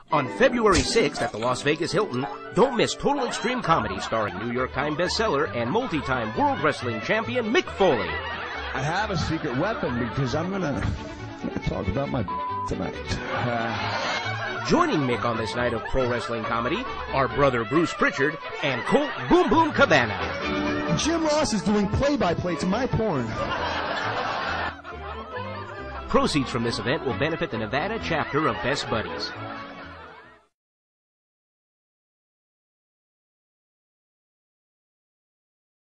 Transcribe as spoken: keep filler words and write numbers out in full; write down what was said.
On February sixth at the Las Vegas Hilton, don't miss Total Extreme Comedy starring New York Times bestseller and multi-time World Wrestling Champion Mick Foley. I have a secret weapon because I'm going to talk about my tonight. Uh... Joining Mick on this night of pro wrestling comedy are brother Bruce Pritchard and Colt Boom Boom Cabana. Jim Ross is doing play-by-play to my porn. Proceeds from this event will benefit the Nevada chapter of Best Buddies.